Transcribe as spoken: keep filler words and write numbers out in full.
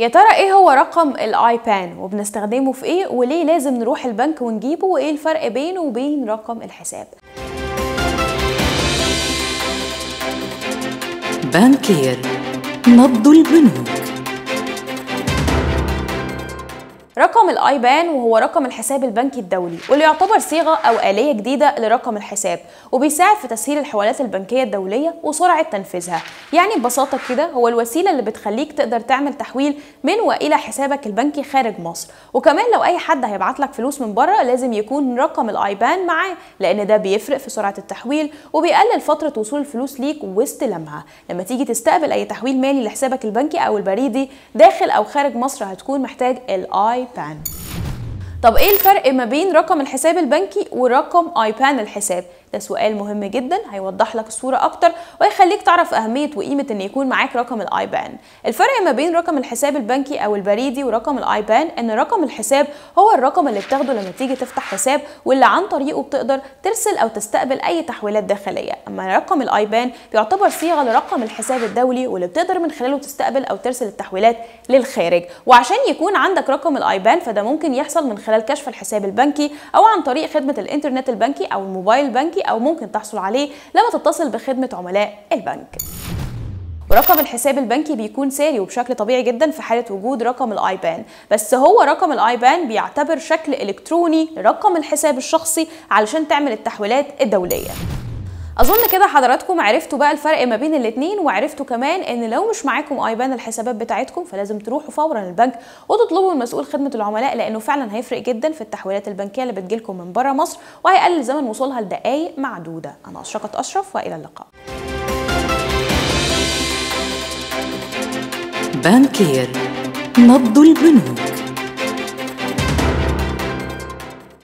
يا ترى ايه هو رقم الاي بان وبنستخدمه في ايه وليه لازم نروح البنك ونجيبه وايه الفرق بينه وبين رقم الحساب؟ بانكير، نبض البنوك. رقم الاي بان وهو رقم الحساب البنكي الدولي، واللي يعتبر صيغه او آلية جديده لرقم الحساب، وبيساعد في تسهيل الحوالات البنكيه الدوليه وسرعه تنفيذها. يعني ببساطه كده هو الوسيله اللي بتخليك تقدر تعمل تحويل من والى حسابك البنكي خارج مصر. وكمان لو اي حد هيبعت لك فلوس من بره لازم يكون رقم الاي بان معاه، لان ده بيفرق في سرعه التحويل وبيقلل فتره وصول الفلوس ليك واستلامها. لما تيجي تستقبل اي تحويل مالي لحسابك البنكي او البريدي داخل او خارج مصر هتكون محتاج الاي بان. طب ايه الفرق ما بين رقم الحساب البنكي ورقم اي بان الحساب؟ ده سؤال مهم جدا هيوضح لك الصورة اكتر ويخليك تعرف اهمية وقيمة ان يكون معاك رقم الاي بان. الفرق ما بين رقم الحساب البنكي او البريدي ورقم الاي بان ان رقم الحساب هو الرقم اللي بتاخده لما تيجي تفتح حساب، واللي عن طريقه بتقدر ترسل او تستقبل اي تحويلات داخلية. اما رقم الاي بان بيعتبر صيغة لرقم الحساب الدولي واللي بتقدر من خلاله تستقبل او ترسل التحويلات للخارج. وعشان يكون عندك رقم الاي بان فده ممكن يحصل من خلال كشف الحساب البنكي او عن طريق خدمة الانترنت البنكي او الموبايل البنكي، او ممكن تحصل عليه لما تتصل بخدمة عملاء البنك. ورقم الحساب البنكي بيكون ساري وبشكل طبيعي جدا في حالة وجود رقم الاي بان، بس هو رقم الاي بان بيعتبر شكل الكتروني لرقم الحساب الشخصي علشان تعمل التحويلات الدولية. اظن كده حضراتكم عرفتوا بقى الفرق ما بين الاتنين، وعرفتوا كمان ان لو مش معاكم اي بان الحسابات بتاعتكم فلازم تروحوا فورا البنك وتطلبوا من مسؤول خدمة العملاء، لانه فعلا هيفرق جدا في التحويلات البنكية اللي بتجيلكم من بره مصر وهيقلل زمن وصولها لدقايق معدودة. انا اشرقت اشرف والى اللقاء. بانكير، نبض البنوك.